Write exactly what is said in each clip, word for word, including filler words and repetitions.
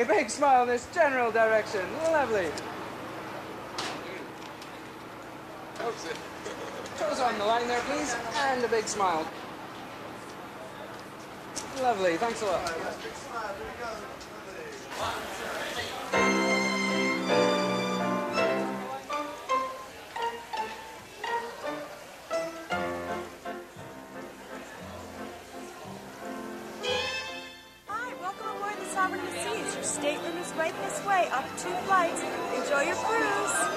Okay, big smile in this general direction. Lovely. Toes on the line there, please, and a big smile. Lovely, thanks a lot. Your stateroom is right this way, up two flights. Enjoy your cruise.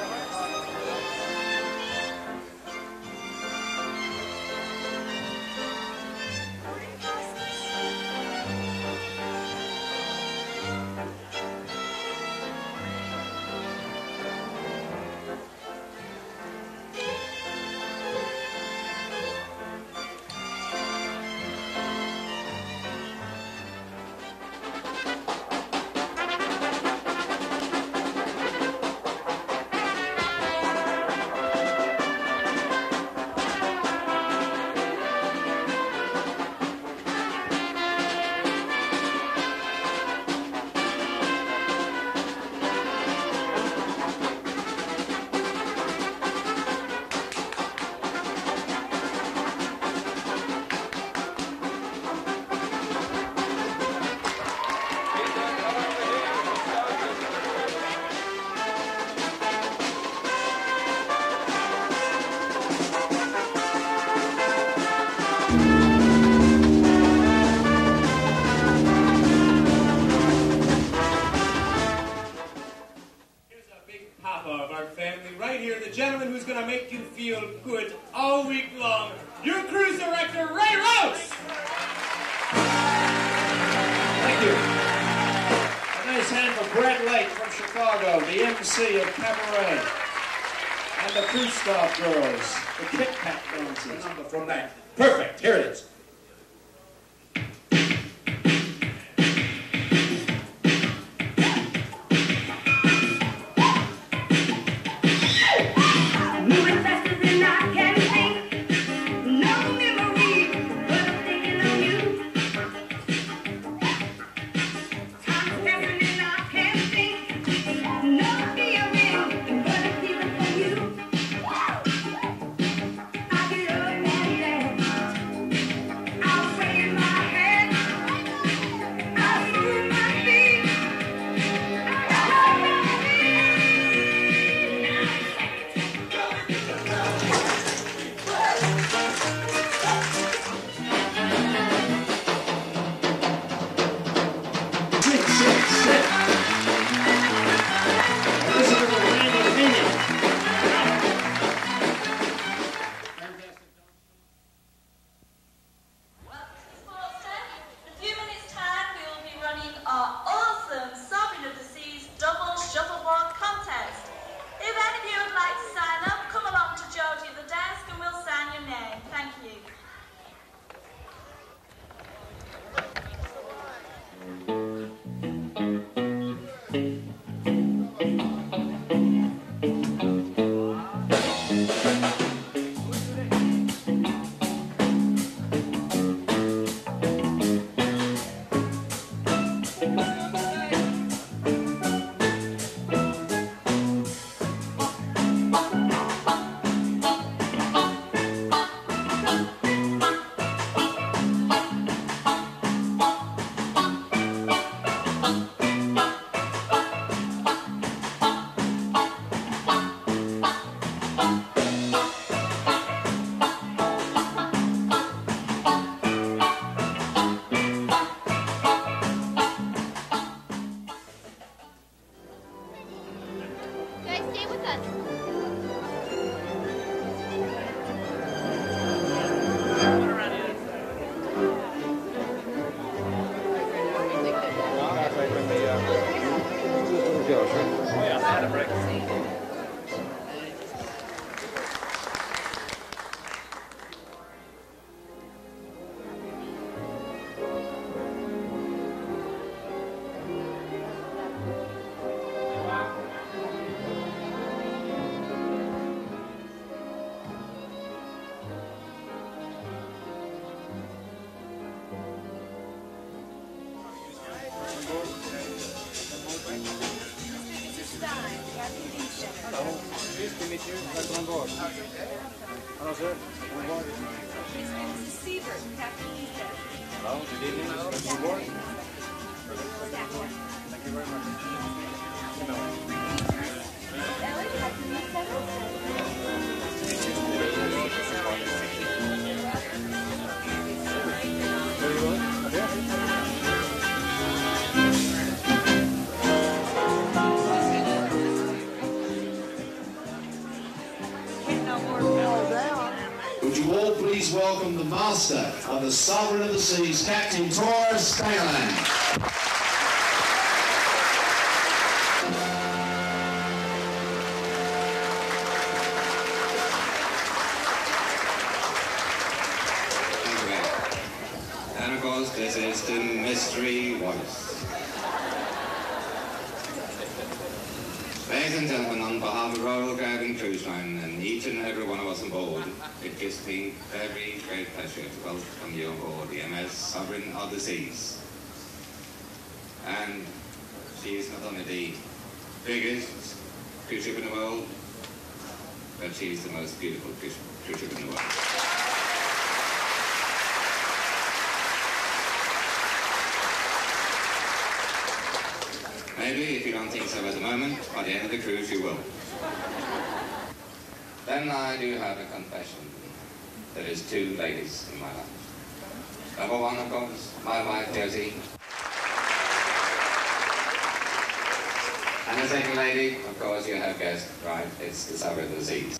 From that. Perfect. Here it is. Hello. Pleased to meet you. Welcome on board. Hello, sir. Welcome on board. His name is Seabird, Captain Easton. Hello. Good evening. Welcome on board. Thank you very much. Very well. Okay. Would you all please welcome the master of the Sovereign of the Seas, Captain Juan St. And of course, this is the mystery voice. Ladies and gentlemen, on behalf of Royal Caribbean Cruise Line and each and every one of us on board, it gives me very great pleasure to welcome you on board the M S Sovereign of the Seas. And she is not only the biggest cruise ship in the world, but she is the most beautiful cruise ship in the world. Maybe if you don't think so at the moment, by the end of the cruise you will. Then I do have a confession. There is two ladies in my life. Number one, of course, my wife, Josie. And the second lady, of course, you have guessed, right, it's the Sovereign of the Seas.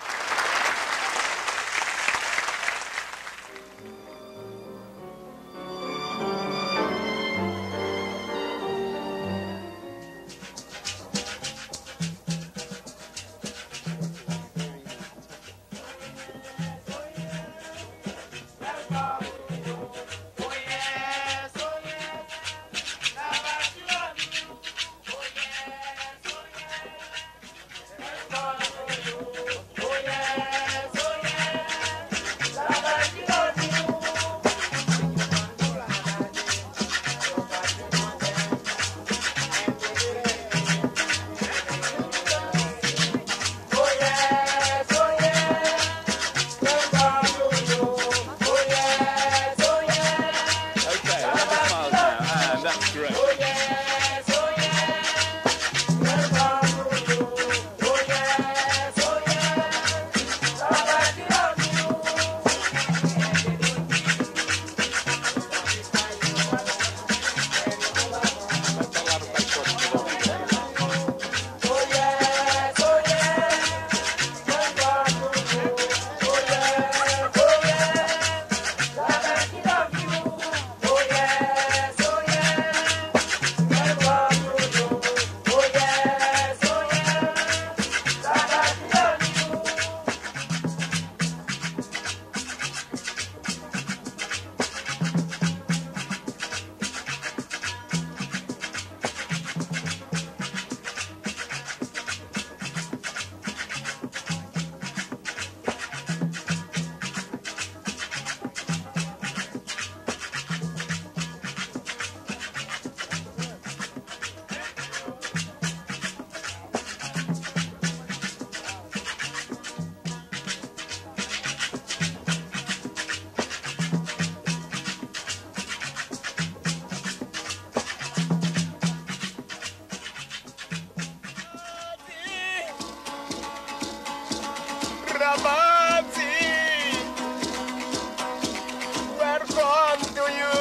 Welcome to you.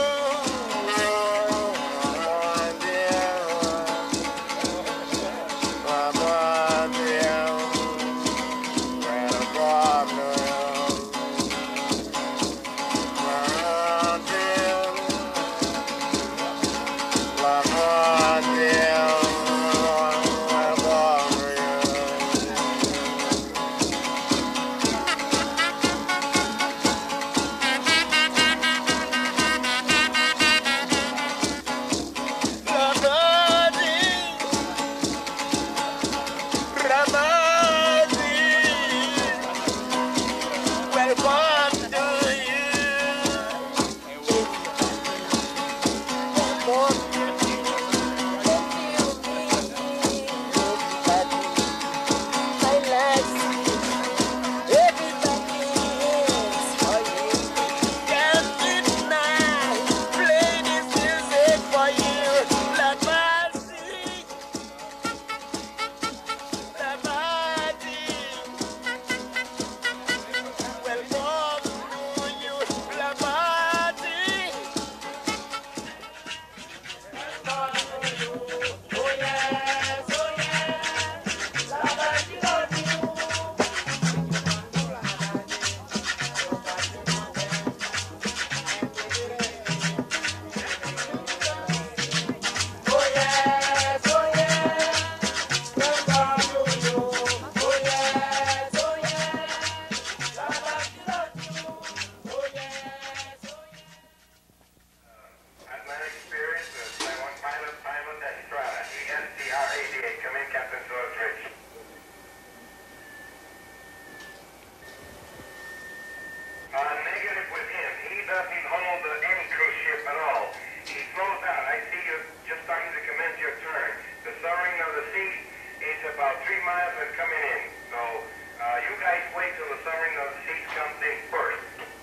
doesn't hold the in cruiseship at all. He slows down. I see you just starting to commence your turn. The sovereign of the sea is about three miles and coming in. So uh, you guys wait till the sovereign of the sea comes in first.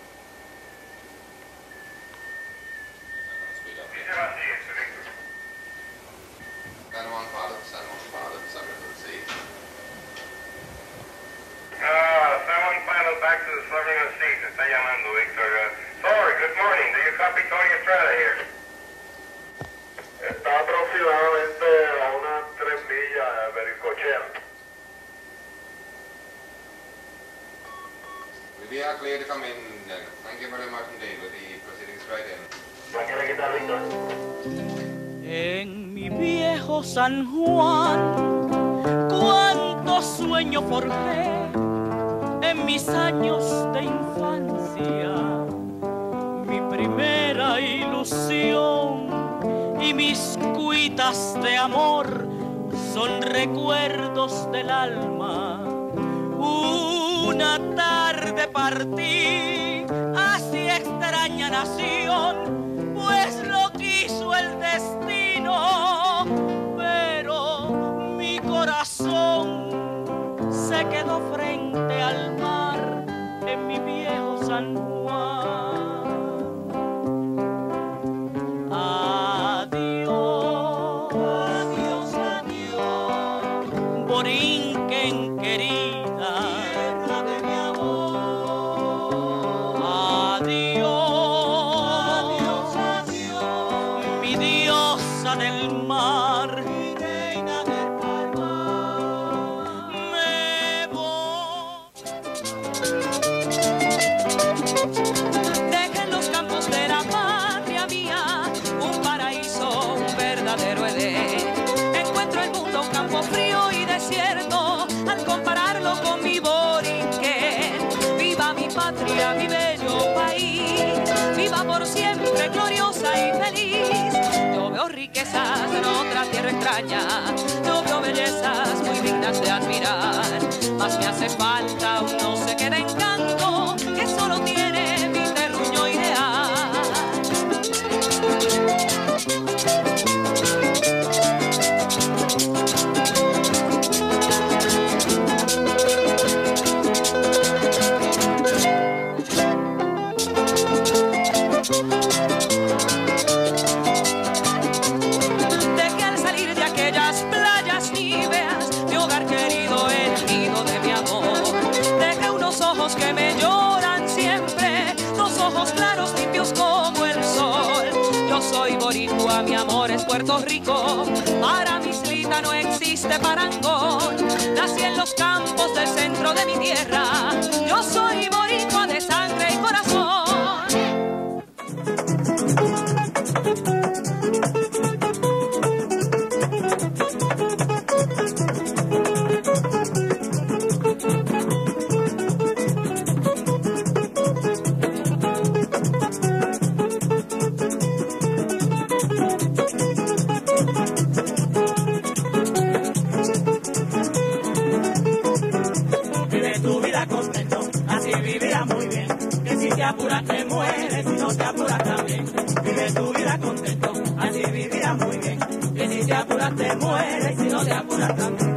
Dice así, este Victor. San Juan Pilot, San Juan Pilot, sovereign of the sea. Ah, San Juan Pilot, back to the sovereign of the sea. Se está llamando, Victor. Uh, sorry, good morning. Do you copy Tony Estrada here? Está aproximadamente a unas tres millas de Bericochea. We are clear to come in. Uh, thank you very much indeed. We'll be proceeding straight in. ¿La quiere quitar, Victor? En mi viejo San Juan, cuántos sueños forjé en mis años de infancia, mi primera ilusión y mis cuitas de amor son recuerdos del alma. Una tarde partí hacia extraña nación, pues lo quiso el destino, pero mi corazón se quedó frente al mar en mi viejo San Juan. Adiós, adiós, adiós, Borinquen querida, tierra de mi amor. Adiós, adiós, adiós, mi diosa del mar, mi reina del palmar. Me voy. Dejen los campos de la patria mía, un paraíso, un verdadero Edén. Encuentro el mundo un campo frío y desierto al compararlo con mi Borinquen. Viva mi patria, mi bello país, viva por siempre, gloriosa y feliz. Yo veo riquezas en otra tierra extraña, yo veo bellezas muy dignas de admirar, mas me hace falta un no sé qué de encanto que solo tiene mi terruño ideal. De que al salir de aquellas playas níveas, mi hogar querido, el nido de mi amor, deja unos ojos que me lloran siempre, dos ojos claros limpios como el sol. Yo soy boricua, mi amor es Puerto Rico, para mi islita no existe parangón. Nací en los campos del centro de mi tierra, yo soy boricua de sangre y corazón. Vive tu vida contento, así vivirás muy bien. Que si te apuras te mueres, si no te apuras también. Vive tu vida contento, así vivirás muy bien. Que si te apuras te mueres, si no te apuras también.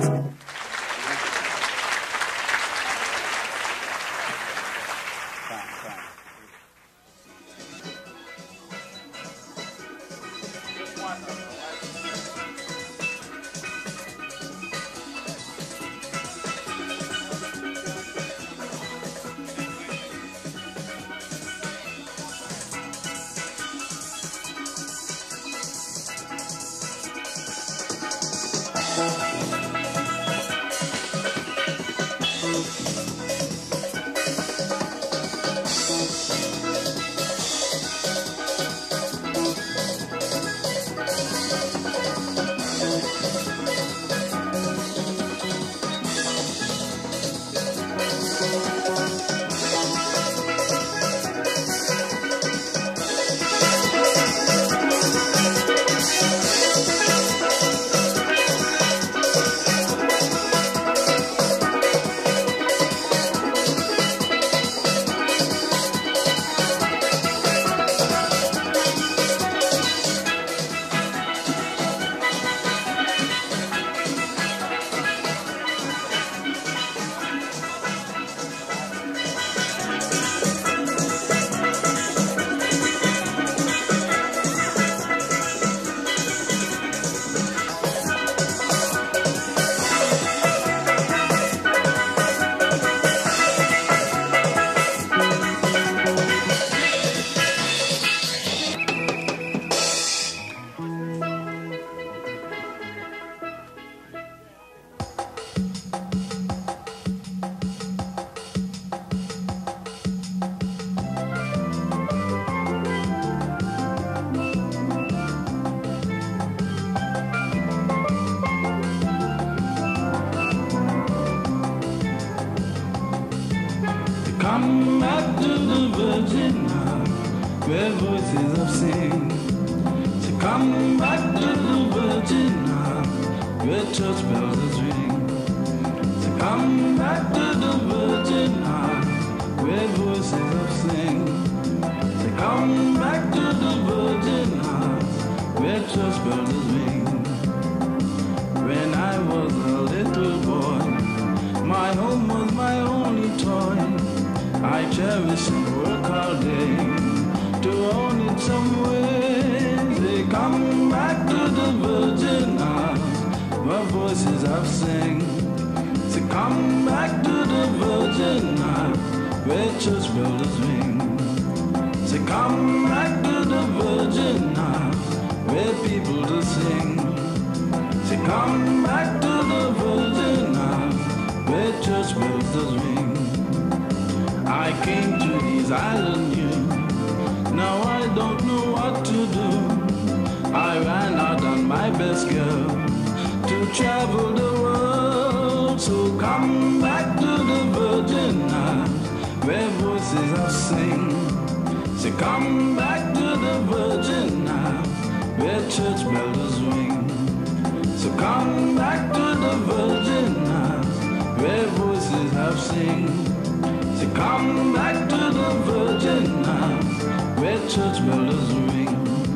to the Virgin Isles, where voices of sing. So come back to the Virgin Isles, where church bells ring. So come back to the Virgin Isles, where voices of sing. So come back to the Virgin Isles, where church bells ring. When I was a little boy, my home was my only toy. I cherish and work all day to own it some way. They come back to the Virgin Isles, where voices have sing. So come back to the Virgin Isles, where church bells ring. So come back to the Virgin Isles, where people do sing. So come back to the Virgin Isles, where church bells does ring. I came to these islands new, now I don't know what to do. I ran out on my best girl to travel the world. So come back to the Virgin Isles, where voices are sing. So come back to the Virgin Isles, where church bells ring. So come back to the Virgin Isles, where voices have sing. So come back to the Virgin Isles, where church bells ring.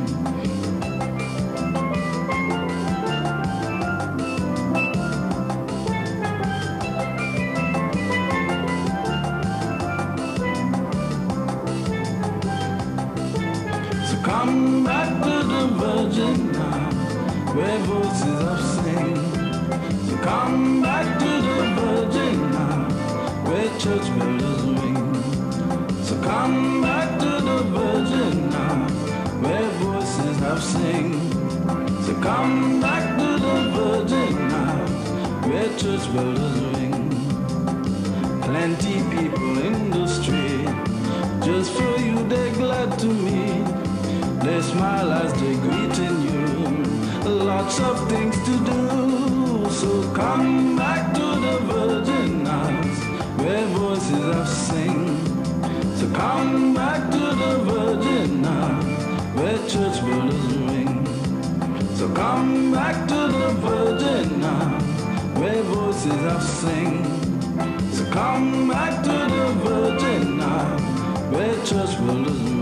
So come back to the Virgin Isles, where voices have sing. So come back to the Virgin Isles, where church bells ring. So come back to the Virgin Isles, where voices have sing. So come back to the Virgin Isles, where church bells ring. Plenty people in the street, just for you they're glad to meet. They smile as they greeting you, lots of things to do. So come back to the Virgin Isles, where voices have sing. So come back to the Virgin Isles, where church bells ring. So come back to the Virgin Isles, where voices have sing. So come back to the Virgin Isles, where church bells ring.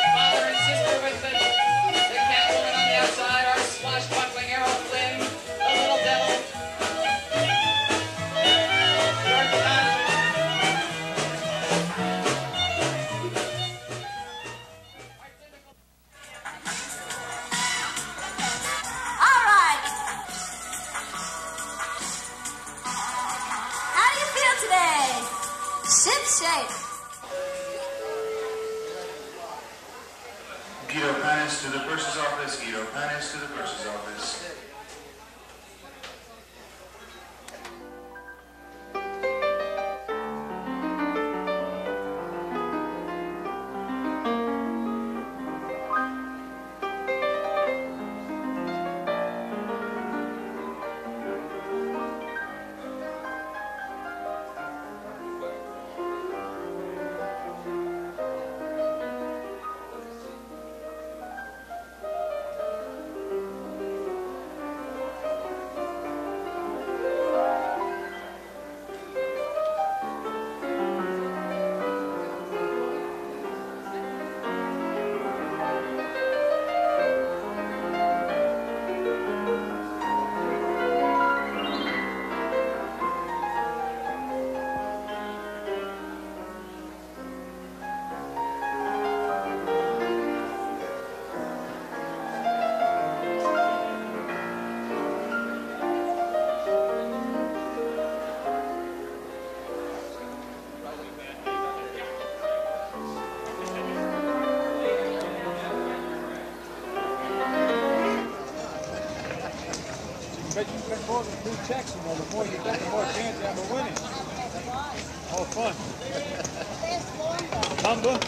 Swashbuckling Errol Flynn, Ship shape. Guido Panis to the purser's office. Guido Panis to the purser's office. But you can more than two checks, you know, the more you bet, the more chance you have of winning. All fun. Number.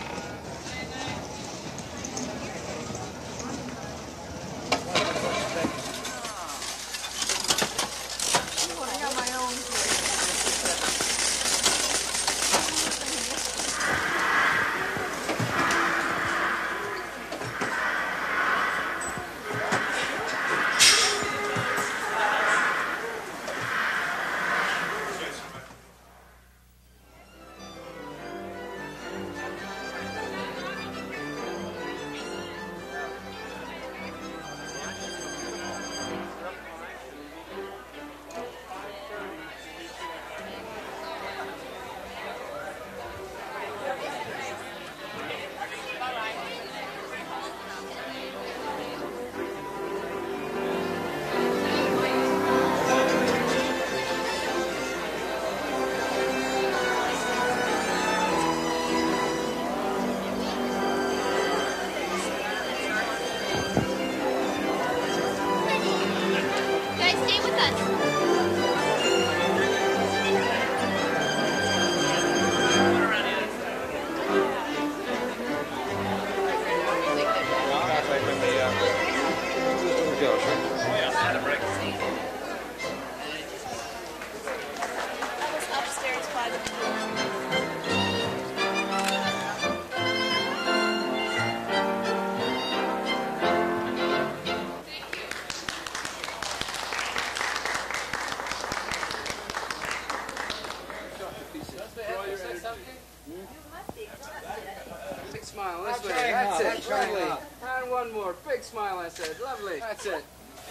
Big smile this way. That's it. Lovely. And one more. Big smile, I said. Lovely. That's it.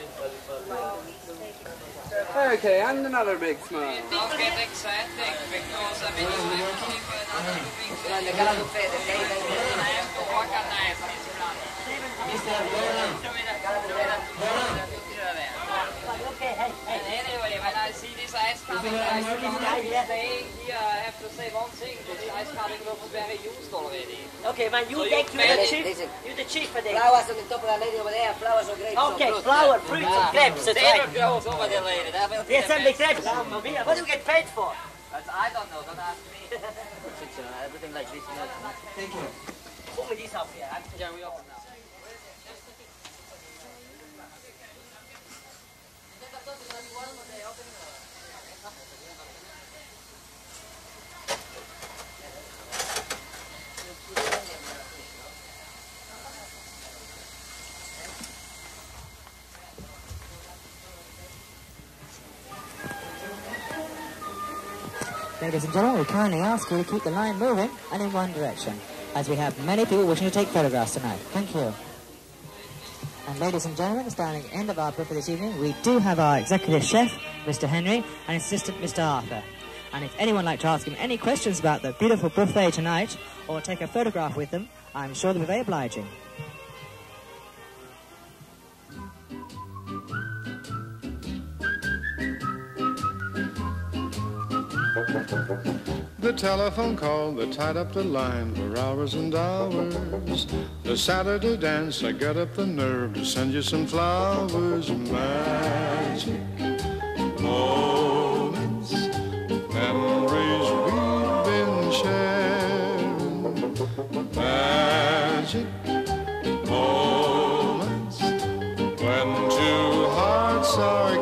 Okay, and another big smile. Don't get exciting because I mean you have to keep another big smile. You have to organize this plan. And anyway, when I see this ice coming, I stay here, I have to say one thing. This ice coming looks very used already. Okay, man, you So think you you're the manage- chief. listen. You're the chief for this. Flowers on the top of that lady over there, flowers or grapes. Okay, or fruit. flower, fruits, and grapes, that's They right. don't grow over there, lady. That will be Yes, the and the best. grapes. What do we get paid for? That's, I don't know, don't ask me. Everything like this, you know. Thank you. Put me this up here. Yeah, we open now. Ladies and gentlemen, we kindly ask you to keep the line moving and in one direction, as we have many people wishing to take photographs tonight. Thank you. And ladies and gentlemen, standing at the end of our buffet this evening, we do have our executive chef, Mister Henry, and assistant, Mister Arthur. And if anyone would like to ask him any questions about the beautiful buffet tonight, or take a photograph with them, I'm sure they'll be very obliging. The telephone call that tied up the line for hours and hours. The Saturday dance, I got up the nerve to send you some flowers. Magic moments, memories we've been sharing. Magic moments, when two hearts are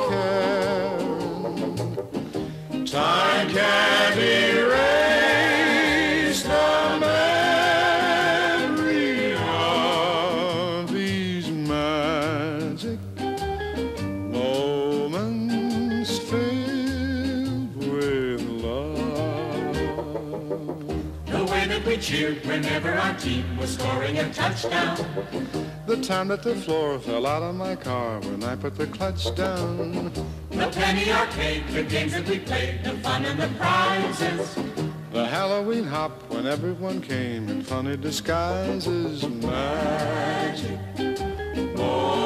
caring. Time can't erase the memory of these magic moments filled with love. The way that we cheered whenever our team was scoring a touchdown. The time that the floor fell out of my car when I put the clutch down. The penny arcade, the games that we played, the fun and the prizes. The Halloween hop when everyone came in funny disguises. Magic moments.